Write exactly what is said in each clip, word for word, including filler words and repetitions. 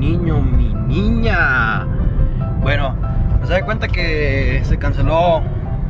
niño, mi niña. Bueno, se da cuenta que se canceló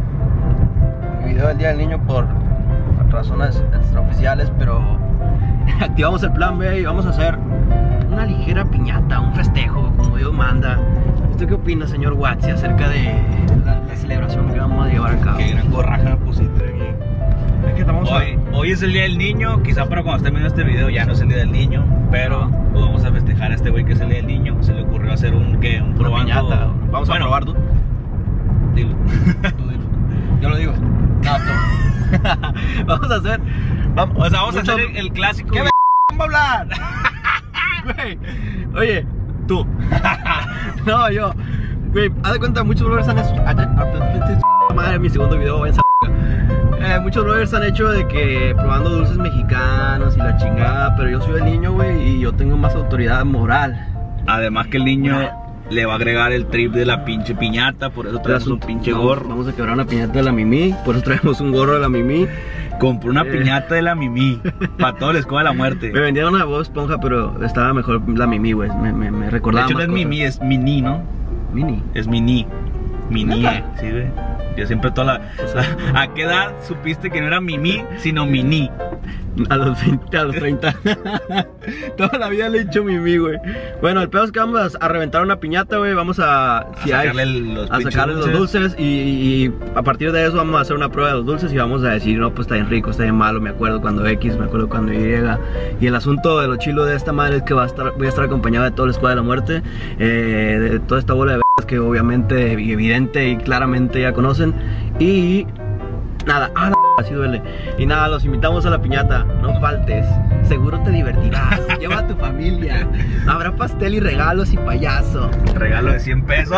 mi video del Día del Niño por razones extraoficiales, pero activamos el plan B y vamos a hacer una ligera piñata, un festejo, como Dios manda. ¿Usted qué opina, señor Watsi, acerca de la, la celebración que vamos a llevar a cabo? Qué gran gorraja pusiste aquí. Es que estamos Hoy, a... hoy es el Día del Niño, quizá para cuando estén viendo este video ya no es el Día del Niño, pero pues vamos a festejar a este güey que es el Día del Niño. Se le ocurrió hacer un, ¿qué? Un probando. piñata. Vamos bueno, a probar, tú. Dilo. Tú dilo. Yo lo digo. No, tú. Vamos a hacer... Vamos, O sea, vamos mucho... a hacer el, el clásico. ¿Qué me va a hablar? Güey, oye, tú. No, yo. Güey, haz de cuenta, muchos bloggers han hecho... Madre, mi segundo video, vayan a... Eh, muchos bloggers han hecho de que probando dulces mexicanos y la chingada, pero yo soy el niño, güey, y yo tengo más autoridad moral. Además que el niño le va a agregar el trip de la pinche piñata, por eso traemos un pinche gorro. Vamos a quebrar una piñata de la Mimi, por eso traemos un gorro de la Mimi. Compré una Eh. piñata de la Mimi, para todo la escuela de la muerte. Me vendieron una Bob Esponja, pero estaba mejor la Mimi, güey, me, me, me De recordaba hecho no más es cosas. Mimi, es Mini, ¿no? Mini. Es Mini. Mini, ¿Neta? eh, sí, güey. Yo siempre toda la... O sea, ¿a qué edad supiste que no era Mimi, sino Mini? A los veinte, a los treinta. Toda la vida le he dicho Mimi, güey. Bueno, el pedo es que vamos a reventar una piñata, güey. Vamos a... A si hay- sacarle los a pinches sacarle los dulces y, y a partir de eso vamos a hacer una prueba de los dulces y vamos a decir, no, pues está bien rico, está bien malo, me acuerdo cuando X, me acuerdo cuando Y. Y el asunto de lo chilo de esta madre es que va a estar, voy a estar acompañado de toda la escuadra de la muerte, eh, de toda esta bola de b****s que obviamente, evidente y claramente ya conocen. Y nada, ah, la así duele. Y nada, los invitamos a la piñata, no faltes, seguro te divertirás, lleva a tu familia, habrá pastel y regalos y payaso. Regalo de cien pesos.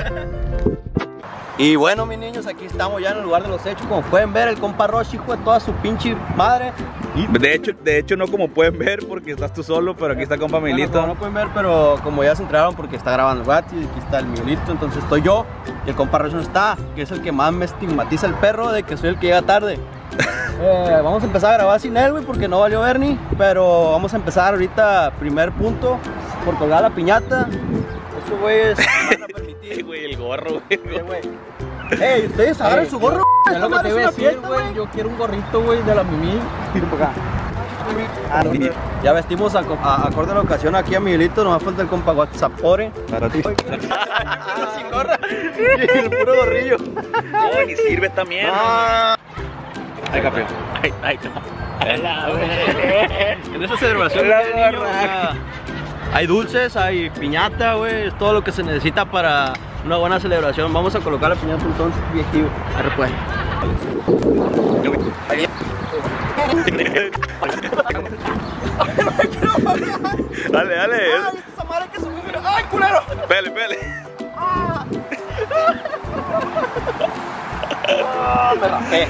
Y bueno, mis niños, aquí estamos ya en el lugar de los hechos. Como pueden ver, el compa Roche, hijo de toda su pinche madre. Y... De hecho, de hecho no como pueden ver porque estás tú solo, pero aquí está compa Bueno, Milito. como no pueden ver, pero como ya se enteraron porque está grabando el Watsi, aquí está el Miguelito, entonces estoy yo y el compa Roche no está, que es el que más me estigmatiza el perro de que soy el que llega tarde. Eh, vamos a empezar a grabar sin él, güey, porque no valió Bernie, pero vamos a empezar ahorita, primer punto, por colgar la piñata. Estos güeyes me van a permitir. Güey, el gorro, güey. Eh, güey. Ey, ustedes agarren Ey, su gorro. Es lo que te iba a decir, güey. Yo quiero un gorrito, güey, de la Mimi. Ah, no, ya vestimos a, a, acorde a la ocasión aquí a Miguelito, nos falta el compa WhatsAppore. Sin gorra y el puro gorrillo. No, ni sirve también. Ah. Ay, campeón. Ay, ay, En esta celebración La de niño, gorra. o sea, hay dulces, hay piñata, güey, es todo lo que se necesita para una buena celebración. Vamos a colocar la piñata entonces, viejillo. Arre pues. Dale, dale. Ay, esa madre que subió, mira. Ay, culero. Pele, pele. Ah, me rajé.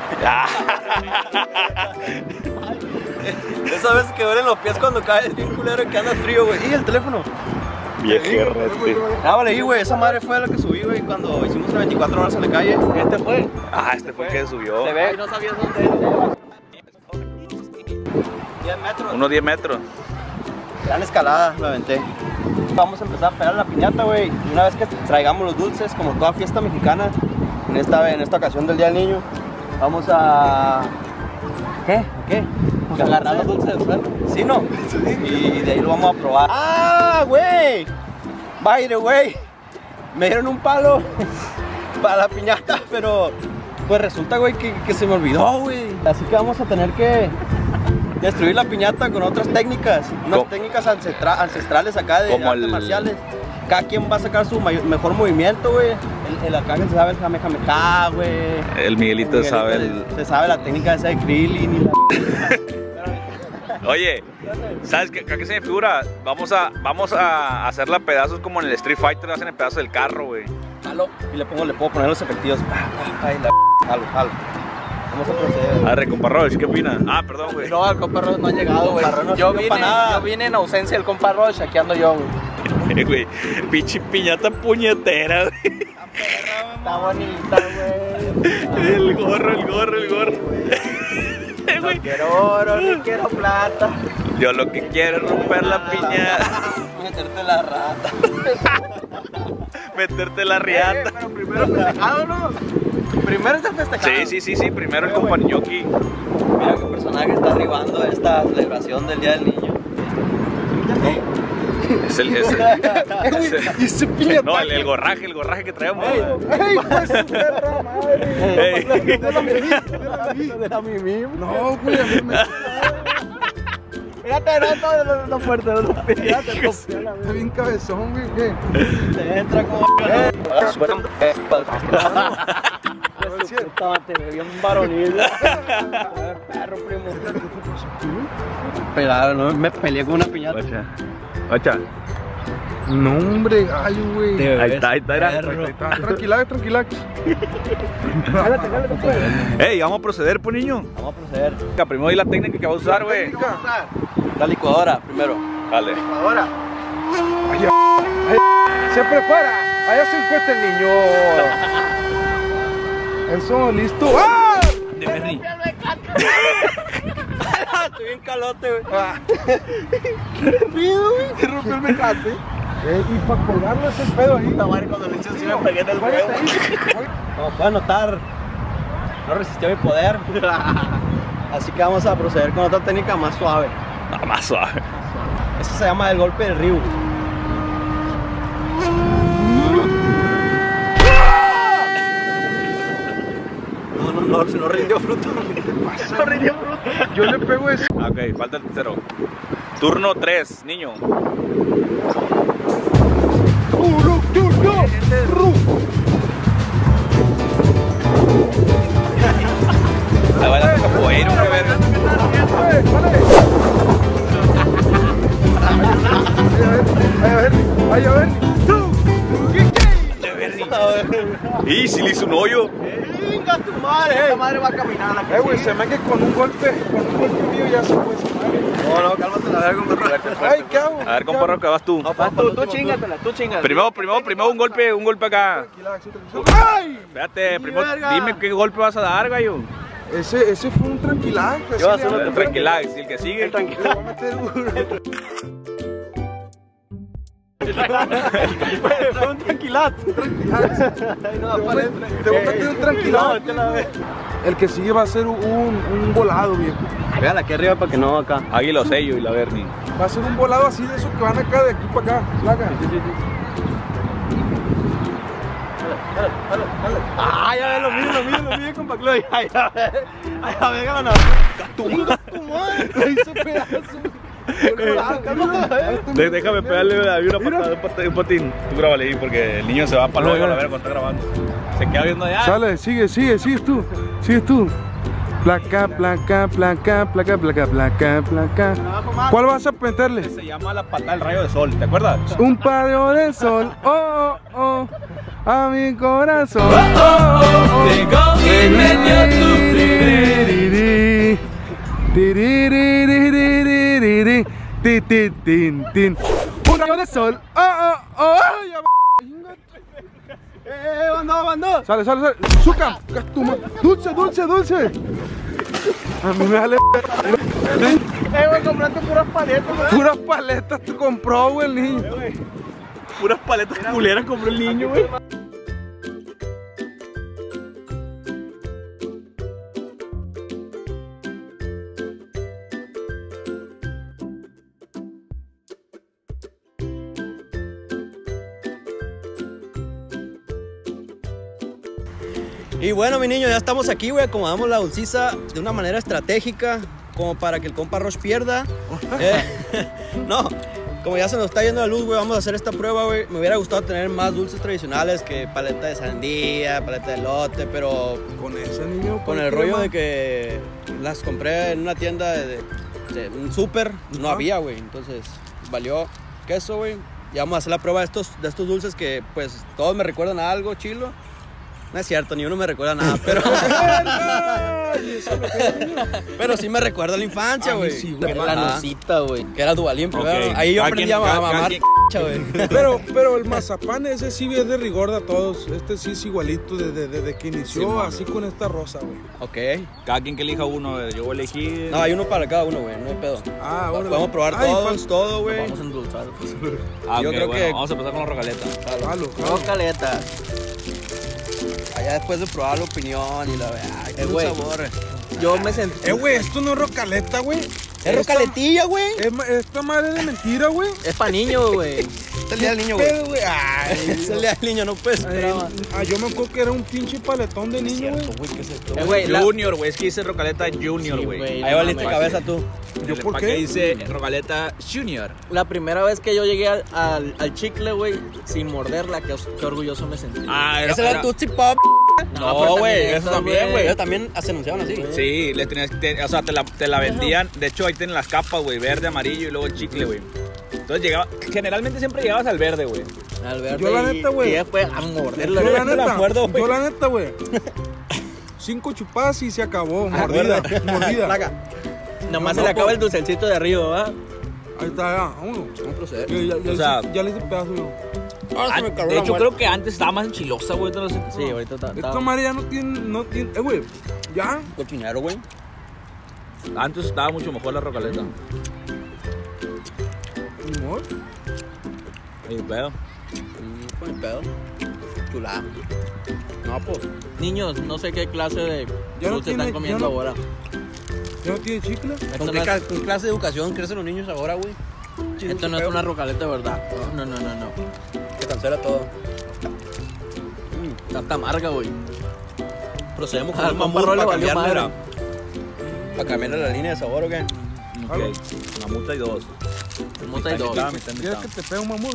Esa vez que duelen los pies cuando caes bien culero y que andas frío, güey. Y el teléfono. Viejerrete. Ah, vale, y güey, esa madre fue la que subí, güey, cuando hicimos las veinticuatro horas en la calle. Este fue. Ah, este fue el que subió. Se ve. Y no sabías dónde era. diez metros. Unos diez metros. Gran escalada, me aventé. Vamos a empezar a pegar la piñata, güey. Y una vez que traigamos los dulces, como toda fiesta mexicana, en esta, en esta ocasión del Día del Niño, vamos a... ¿Qué? ¿Qué? Pues agarrar los dulces del suelo. Sí, ¿no? Y de ahí lo vamos a probar. ¡Ah, güey! By the way, me dieron un palo para la piñata, pero pues resulta, güey, que, que se me olvidó, güey. Así que vamos a tener que destruir la piñata con otras técnicas, unas ¿Cómo? técnicas ancestra ancestrales acá de Como artes el- marciales. Cada quien va a sacar su mayor- mejor movimiento, güey. El, el acá que se sabe el jamejameja, güey. El Miguelito El sabe Miguelito el... Se sabe la técnica esa de Krillin y la... Oye, ¿sabes qué, qué se me figura? Vamos a, vamos a hacerla a pedazos como en el Street Fighter, hacen en pedazos del carro, güey. Jalo, y le pongo, le puedo poner los efectivos. Ay, la jalo, jalo. Vamos a proceder. Arre, compa Roche, ¿qué opina? Ah, perdón, güey. No, el compa Roche no ha llegado, güey. Compa Roche no Yo sirvió vine, pa' nada. yo vine en ausencia del compa Roche, aquí ando yo, güey. Eh, güey, pinche piñata puñetera, güey. Está bonita, güey. El gorro, el gorro, el gorro. Eh, No güey. quiero oro, ni quiero plata. Yo lo que quiero es romper la piñata. Meterte la rata. Meterte la riata. Eh, pero primero festejado, ¿no? Primero está festejado. Sí, sí, sí, sí, primero el compañoki. Mira qué personaje está arribando esta celebración del Día del Niño. Es el, es el, es el- Y ese piñata. no, el, el gorraje, el gorraje que traemos. ¡Ey, pues su perra madre! Ey. De la mimí, de la mimí. No, güey, a mí me... Fíjate, no, todo lo, lo fuerte, lo fíjate, lo Está bien cabezón, güey, ¿qué? te entra como... Eh, te ve bien varonil. Perro, primo. Pelado, no, me peleé con una piñata. Ocha. Ocha. No, hombre, gallo, güey. Te Ahí está, ahí está, era. perro. Tranquila, tranquila. Ey, vamos a proceder, pues, niño. Vamos a proceder. Primero di la técnica que va a usar, güey. La licuadora, primero. Dale. Ahora. Siempre fuera. Allá se encuentra el niño. Eso, listo. ¡Ah! De Berry. Estoy bien calote, güey. Rápido, güey. Se rompió el mecate. Eh, y para colgarlo ese pedo ahí. Esta madre cuando le hice así me pegué en el Váyase huevo. ahí. Como pueden notar, no resistió mi poder. Así que vamos a proceder con otra técnica más suave. Nada más suave. Eso se llama el golpe del Ryu. No, no, no, se no rindió fruto. No rindió fruto. Yo le pego eso. Ok, falta el tercero. Turno tres, niño. Uno, dos, dos. Ru. La bala de capoeira, una verga. Vale, vale. Ay, a ver, ay, a ver. Tú. De Berry. Y si le hizo un hoyo. ¡Venga tu madre! Esta madre va a caminar a la Eh, güey, se me que con un golpe, con un golpe mío ya se puede salir. No, no, cálmate la verga, compadre. Ay, ¿qué hago? A ver, compadre, ¿qué vas tú? No, pues tú, tú chingatela, tú chingatela. Primero, primero, primero un golpe, un golpe acá. Tranquila, tranquila. ¡Ay! Espérate, primero verga. dime qué golpe vas a dar, gallo. Ese, ese fue un tranquilaje. así Yo voy a le hacer llaman. un Tranquila, si el que sigue. Le voy a meter uno. Fue un tranquilazo. Te voy a- te voy a meter un tranquilaje. El que sigue va a ser un, un volado, viejo. Pégala aquí arriba para que no acá. Águila sello y la Bernie. Va a ser un volado así de esos que van acá, de aquí para acá. Placa. Ah, ya ves, lo mío, lo mío, lo mío, compa Chloe. Ay, ya ves. Ay, ya ves, gana. Tu madre. Lo hizo pedazo. De- Déjame pegarle a mí una patada, un patín, un patín. Tú grábale ahí porque el niño se va para luego, la verga, cuando está grabando. Se queda viendo allá. Sale, sigue, sigue, sigues tú. Sigues tú. Placa, placa, placa, placa, placa, placa, placa. ¿Cuál vas a meterle? Se llama la patada del rayo de sol, ¿te acuerdas? Un rayo de sol, oh, oh, oh, a mi corazón. Oh, oh, oh, oh. y medio Tiriri, tiriririririririri, ti, ti, tin, tin. Un rayo de sol, oh, oh, oh. Ya va. Eh, bandó, bandó. Sale, sale, sale. Zucca, gastuma. Dulce, dulce, dulce. A mí me vale. Eh, güey, compraste puras paletas, güey. Puras paletas te compró, güey, el niño. Puras paletas culeras compró el niño, güey. Y bueno, mi niño, ya estamos aquí, güey. Acomodamos la dulciza de una manera estratégica, como para que el compa Roche pierda. Eh, no, como ya se nos está yendo la luz, güey, vamos a hacer esta prueba, güey. Me hubiera gustado tener más dulces tradicionales que paleta de sandía, paleta de elote, pero Con ese niño. con el rollo de que las compré en una tienda de, de- de un súper, no Ajá. había, güey. Entonces valió queso, güey. Y vamos a hacer la prueba de estos, de estos dulces que, pues, todos me recuerdan a algo chilo. No es cierto, ni uno me recuerda a nada, pero... y eso es lo que... Pero sí me recuerda a la infancia, A mí güey. sí, güey. La nusita, güey. Que era Duvalín primero. Ok. Ahí yo Cada aprendí quien- a cada- mamar cada güey. Pero, pero el mazapán ese sí es de rigor de todos. Este sí es igualito desde, desde que inició, Sí, man. así con esta rosa, güey. Ok. Cada quien que elija uno, yo voy a elegir. No, hay uno para cada uno, güey. No hay pedo. Ah, ahora. Podemos probar Ay, todos, todo, güey. Vamos a endulzar. Pues. Ah, yo ok, creo bueno, que- vamos a empezar con la rocaleta. Jalo, jalo. Rocaleta. Allá después de probar la opinión y la verdad. Ay, qué Eh, buen güey. sabor. Yo me sentí. Eh, güey, esto no es rocaleta, güey. Es rocaletilla, güey. Es ma- Esta madre es de mentira, güey. Es pa' niños, güey. Es el día del niño, güey. Pero, güey, ay. Es el día del niño, no puedes Ay, esperar. ah, yo me acuerdo que era un pinche paletón de niño, güey. Güey, ¿qué es esto? Eh, güey, la- Junior, güey, es que dice rocaleta Junior, Sí, güey. güey. Ahí valiste no, cabeza tú. ¿Yo por ¿Para qué? qué dice rocaleta Junior? La primera vez que yo llegué al, al, al chicle, güey, sin morderla, qué, qué orgulloso me sentí. Ah, Ese era Tootsie Pop. No, No, pero güey, también eso esas, también, güey. güey. Ellos también se anunciaban así. Sí, le tenías, te- o sea, te la, te la vendían. De hecho, ahí tienen las capas, güey, verde, amarillo y luego el chicle, güey. Entonces llegaba, generalmente siempre llegabas al verde, güey. Al verde Yo la y- neta, güey. Y después a morderla. Yo la güey. neta, acuerdo, güey. yo la neta, güey. Cinco chupadas y se acabó. Mordida, mordida. Placa. Nomás No, se le no, acaba por- el dulcecito de arriba, ¿va? Ahí está, ya, vámonos. Vamos a proceder. Ya, ya, ya O sea- hice- ya le hice pedazo yo. Ahora se me Ah, cargó de la hecho, muerte. creo que antes estaba más enchilosa, güey. No sé. Sí, ahorita está. está- Esta madre ya no tiene, no tiene, eh, güey. Ya. Cochinero, güey. Antes estaba mucho mejor la rocaleta. Ni modo. Y pedo. Mm, Con el pedo. Chulada. No, pues. Niños, no sé qué clase de Ya no dulce tiene- están comiendo ya no- ahora. Ya no tiene chicle. Esto ¿Con no qué es- ca- con clase de educación crecen los niños ahora, güey? Esto no es una rocaleta de verdad. No, no, no, no. Que cancela todo. Está hasta amarga, güey. Procedemos con Al un compa mamut Rolo para valió cambiarle madre. la... Para cambiarle la línea de sabor, ¿o qué? Ok. Mamuta y dos. Mota y dos. Mitad, mitad, ¿Quieres mitad. que te pegue un mamut?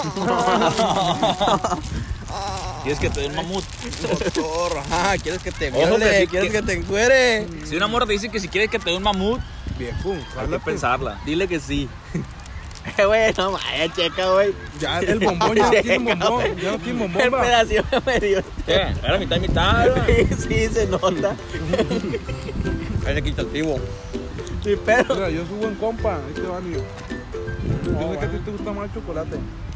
¿Quieres que te dé un mamut? Doctor, ajá, ¿quieres que te Ojo, viole? que sí, ¿Quieres que- que te encuere? Si una morra te dice que si quieres que te dé un mamut, Viejo, hay que jálate. pensarla. Dile que sí. Eh, güey, no vaya, checa, güey. Ya el bombón ya no tiene bombón. Ya no tiene bombón, El va. pedacito que me dio. ¿Qué? Era mitad y mitad. Sí, sí, se nota. Es equitativo. Sí, pero. Mira, yo soy buen compa. Ahí te va, niño. Yo sé que a ti te gusta más el chocolate.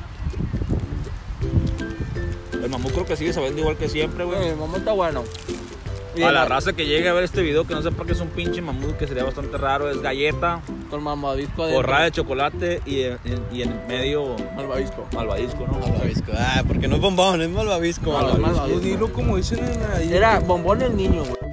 El mamut creo que sigue sabiendo igual que siempre, güey. El mamón está bueno. Y A la el- raza que llegue a ver este video, que no sepa que es un pinche mamut, que sería bastante raro, es galleta, Con malvavisco de. forrada de chocolate y en, en- y en medio Malvavisco. malvadisco, ¿no? Malvavisco. Ah, porque no es bombón, es malvavisco. Mal- malvavisco. malvavisco. Tú dilo como dicen en ahí. Era bombón el niño, güey.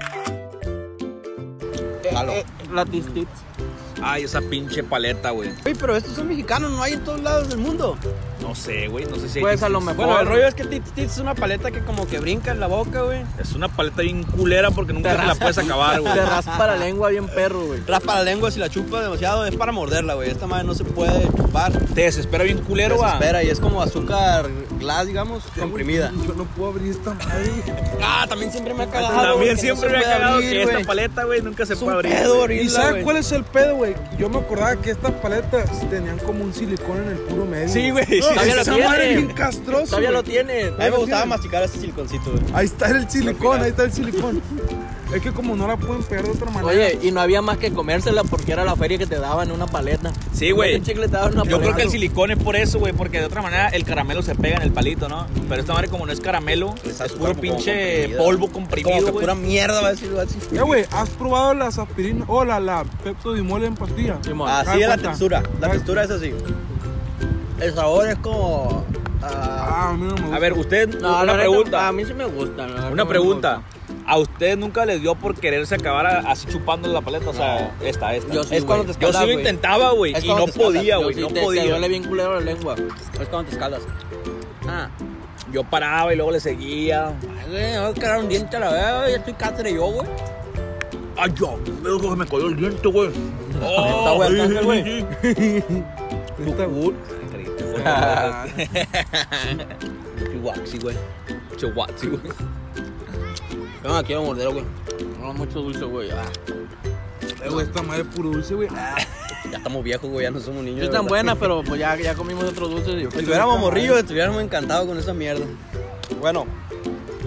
Jalo. Eh, la Tistits. Ay, esa pinche paleta, güey. Oye, pero estos son mexicanos, no hay en todos lados del mundo. No sé, güey, no sé si hay Pues a lo distintos. mejor. Bueno, el rollo es que Tits Tits es una paleta que como que brinca en la boca, güey. Es una paleta bien culera porque nunca te la puedes acabar, güey. Te raspa la lengua bien perro, güey. Raspa la lengua si la chupa demasiado, es para morderla, güey. Esta madre no se puede chupar. Te desespera bien culero, güey. Espera, y es como azúcar glass, digamos, comprimida. Yo no puedo abrir esta madre. Ah, también siempre me ha cagado. También que siempre no me se ha puede cagado abrir, que güey. esta paleta, güey, nunca se Es puede un abrir. pedo, güey. abrirla, ¿Y sabes güey. cuál es el pedo, güey? Yo me acordaba que estas paletas tenían como un silicón en el puro medio. Sí, güey. sí, Todavía lo Esa tiene. madre es bien castroso. Todavía güey. lo tiene. A mí me gustaba masticar este siliconcito, güey. Ahí está el silicón, ahí está el silicón. Es que como no la pueden pegar de otra manera. Oye, y no había más que comérsela porque era la feria que te daban una paleta. Sí, güey. Un chicle te daban una Yo paleta. creo que el silicón es por eso, güey, porque de otra manera el caramelo se pega en el palito, ¿no? Pero esta madre como no es caramelo, Está es puro como pinche comprimida. polvo Como comprimido, que güey. pura mierda, va a decirlo así. Ya, güey, ¿has probado las aspirinas? O la, la Pepto Dimol en pastilla. Simón. Así Haz es la cuenta. textura. La Haz- textura es así. El sabor es como... ah, Ah, a mí no me gusta. A ver, usted, No, una la neta, pregunta. a mí sí me gusta. la neta Una me pregunta. ¿A usted nunca les dio por quererse acabar a- así chupando la paleta? O sea, esta, esta. Yo sí, es cuando güey. te Yo escalas, sí lo güey. intentaba, güey, Es y cuando no te escalas. podía, Yo güey, sí no te, te podía. duele bien culero la lengua. Es cuando te escalas. Ah. Yo paraba y luego le seguía. Ay, güey, me voy a quedar un diente a la vez, ya estoy cáceres yo, güey. Ay, yo, luego me cayó el diente, güey. Está güey, ay, acá, güey. Esta- Ah. Chihuahua, güey. Chihuahua, güey. No, me quiero morder, güey. No, mucho dulce, güey. Ah. Eh, güey, esta madre es puro dulce, güey. Ah, Ya estamos viejos, güey, ya no somos niños. Sí están buenas, pero pues ya, ya comimos otros dulces. Y Si tuviéramos morrillos, estuviéramos encantados con esa mierda. Bueno,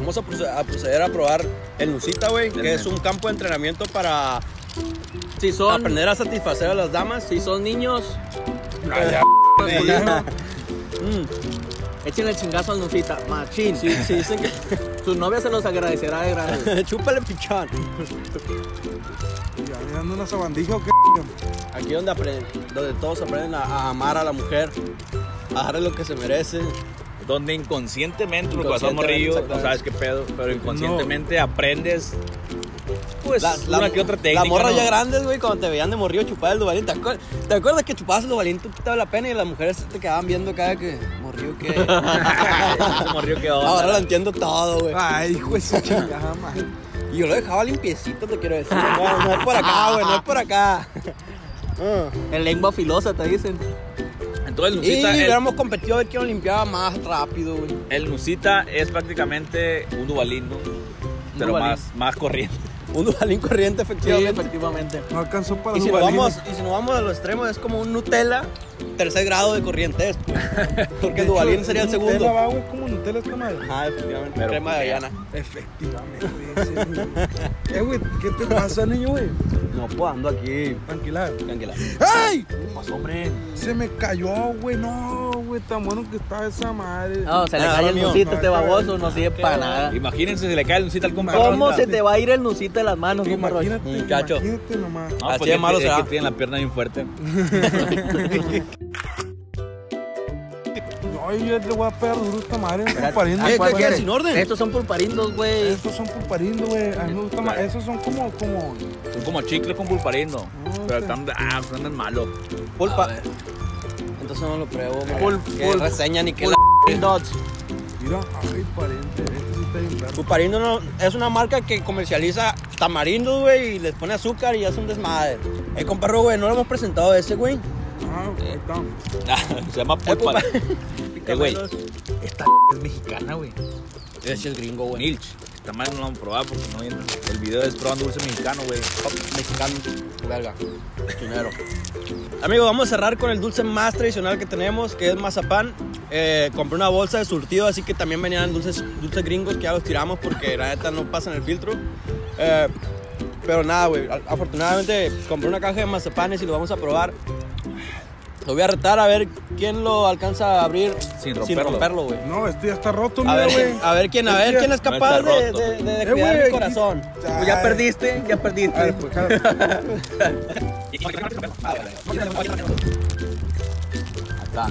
vamos a proceder a, proceder a probar el Nusita, güey, que es un campo de entrenamiento para Si son, aprender a satisfacer a las damas. si son niños, Mm. échenle el chingazo al Nusita. Machín. Sí, sí, dicen que Su novia se los agradecerá de grande. chúpale pichón. Ya, mirando una sabandija o qué. Aquí donde aprenden, donde todos aprenden a, a amar a la mujer, a darle lo que se merece. Donde inconscientemente, porque cuando estás morrillo, no sabes qué pedo, pero inconscientemente aprendes, pues, La, la, una que otra técnica. la morra ¿no? ya grandes, güey, cuando te veían de morrillo chupar el dubalín. ¿Te, acuer ¿Te acuerdas que chupabas el dubalín, tú quitabas la pena y las mujeres te quedaban viendo cada que morrillo que... Morrillo que onda. Ahora lo entiendo todo, güey. Ay, hijo de su chingada, man. Y yo lo dejaba limpiecito, te quiero decir. No, no es por acá, güey, no es por acá. Uh. En lengua filosa te dicen. Entonces el Y Nusita, el, hubiéramos competido a ver quién lo limpiaba más rápido, güey. el Nusita es prácticamente un dubalín, ¿no? Pero dubalín. más, más corriente. Un dubalín corriente, Sí, efectivamente. efectivamente. No alcanzó para Y si, su nos balín. vamos, y si nos vamos a los extremos, es como un Nutella, tercer grado de corriente. Pues. Porque el dubalín sería el segundo. Nutella va, güey, como Nutella esta madre. Ah, efectivamente. Pero, crema de avellana. Efectivamente, ese, eh, güey, ¿qué te pasa, niño, güey? No, pues ando aquí. Tranquila. Tranquila. ¡Ay! ¿Qué pasó, hombre? Se me cayó, güey, no, güey, tan bueno que estaba esa madre. No, se le Ah, cae el mío. Nusita este baboso, no sirve para nada. Imagínense si le cae el Nusita al compa. ¿Cómo se te va a ir el Nusita de las manos, compa Roy? Imagínate, Muchacho. imagínate nomás. No, Así pues de es malo que- será. es que tiene la pierna bien fuerte. No, yo le voy a pegar duro a esta madre, un pulparindo. ¿Qué, pues, qué, qué? ¿Sin orden? Estos son pulparindos, güey. Estos son pulparindo, güey. A mí me gusta más. Esos son como, como. Son como chicles con pulparindo. No, Pero sí. están, ah, están malos. Pulpa. A ver. Entonces no lo pruebo. man. Pul- Que pul- reseña ni que Pul- la... Dots. Mira, ay, pariente. Este sí está bien perro. Pulparindo no, es una marca que comercializa tamarindos, güey, y les pone azúcar y hace un desmadre. Eh, comparro, güey, no lo hemos presentado ese, güey. Ah, ahí está. Se llama Eh, pulpa. pulpa- Eh, güey, esta es mexicana, güey. Es el gringo, güey. Milch. Esta madre no la vamos a probar porque no viene. El video es probando dulce mexicano, güey. Mexicano, verga, chinero. Amigos, vamos a cerrar con el dulce más tradicional que tenemos, que es mazapán. Eh, compré una bolsa de surtido, así que también venían dulces, dulces gringos que ya los tiramos porque la neta no pasan el filtro. Eh, pero nada, güey, a- afortunadamente compré una caja de mazapanes y lo vamos a probar. Lo voy a retar a ver quién lo alcanza a abrir Sin romperlo. romperlo, güey. No, este ya está roto, A mira, ver, güey. a ver quién, a ver quién es No capaz está de, roto. de, de, de Eh, cuidar güey, mi corazón. Ay. Ya perdiste, ya perdiste. A ver, pues, jala. Acá.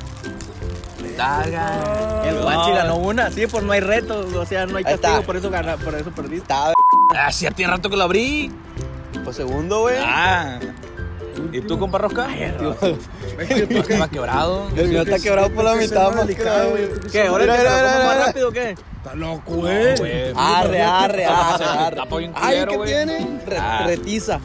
El No. Guachi ganó una, sí, pues no hay reto, o sea, no hay Ahí castigo, está. por eso gana, por eso perdiste. Está, Ah, sí, tiene rato que lo abrí. pues segundo, güey. Ah. ¿Y tú, compa Rosca? Estaba quebrado. El mío está quebrado por la Creo que mitad, se más delicado, que- güey. ¿Qué? ¿Ahora Mira, que se lo mira, como mira, más mira. rápido o qué? Está loco, güey. güey. Arre, arre, arre, arre. Tapa bien Ay, culero, ¿qué güey. tiene? Re- Ah. Retiza.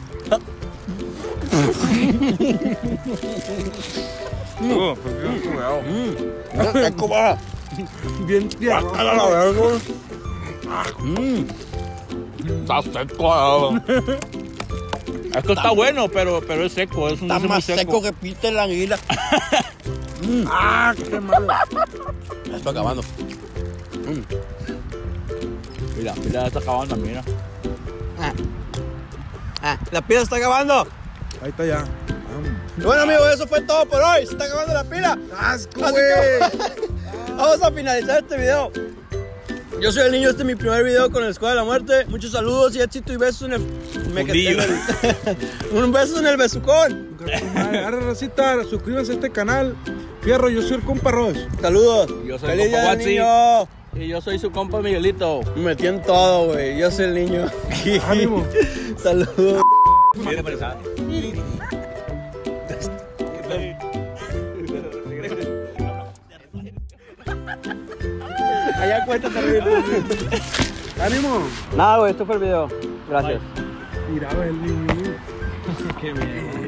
Uh, pues bien jugado. Mm. Está como- Bien, bien. A la verga, güey. Mm. Está seco. Es que está bueno, pero, pero es seco. Es un Está dulce muy más seco que piste la anguila. Ah, qué malo. Ya está acabando. Mira, mira, ya está acabando, mira. Ah, la pila está acabando. Ahí está ya. Bueno, amigos, eso fue todo por hoy. Se está acabando la pila. Asco, Así güey. que vamos a finalizar este video. Yo soy el niño, este es mi primer video con el Escuadra de la Muerte. Muchos saludos y éxito y besos en el... Me quedé en el- Un beso en el besucón. Ahora, racita, suscríbanse a este canal. Fierro, yo soy el compa Ross. Saludos. Yo soy el Feliz compa día del Guatsi. niño. Y yo soy su compa Miguelito. Me metí en todo, güey. Yo soy el niño. Ánimo. Saludos. Mira, pensaba. Allá cuéntate, Ánimo. Nada, güey, esto fue el video. Gracias. Mira, el niño. Qué bien.